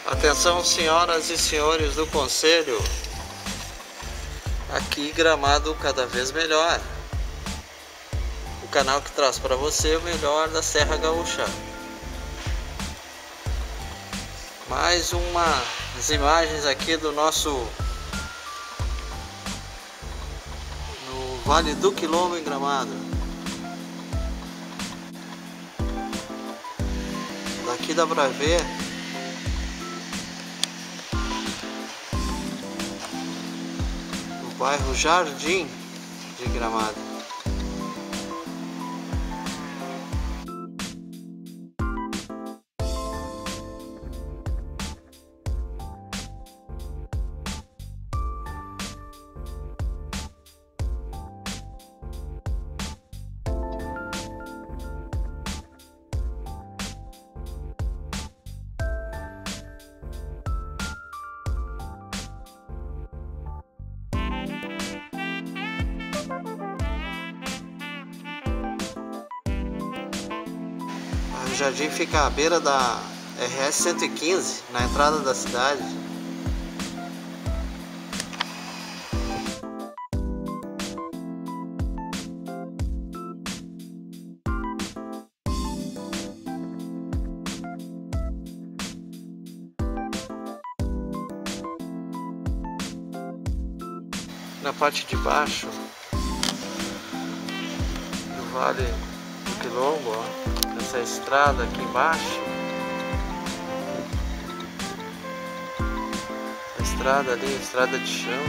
Atenção, senhoras e senhores do conselho, aqui Gramado cada vez melhor, o canal que traz para você o melhor da Serra Gaúcha. Mais umas imagens aqui do nosso no Vale do Quilombo em Gramado. Daqui dá para ver o bairro Jardim de Gramado. O jardim fica à beira da RS 115, na entrada da cidade. Na parte de baixo do Vale do Quilombo, ó, essa estrada aqui embaixo, a estrada ali, estrada de chão,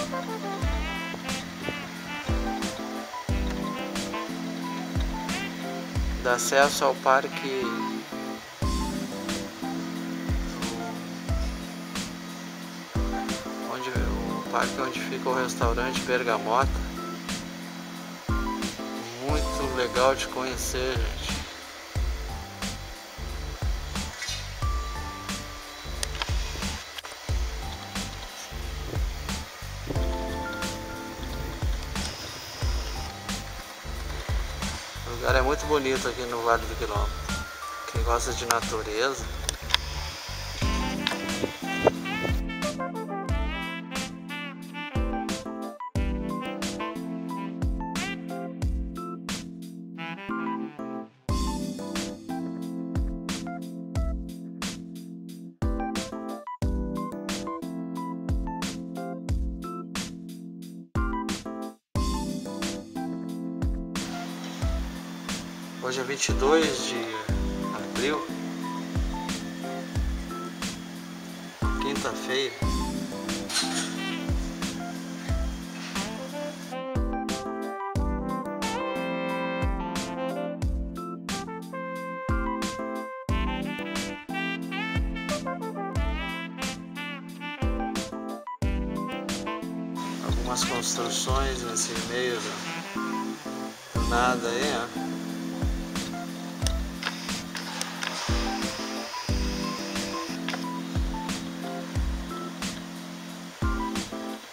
dá acesso ao parque, onde fica o restaurante Bergamota. Muito legal de conhecer, gente. O lugar é muito bonito aqui no Vale do Quilombo. Quem gosta de natureza. Hoje é 22 de abril, quinta-feira. Algumas construções nesse meio do nada aí, ó.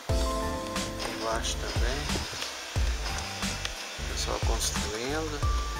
Embaixo também, o pessoal construindo.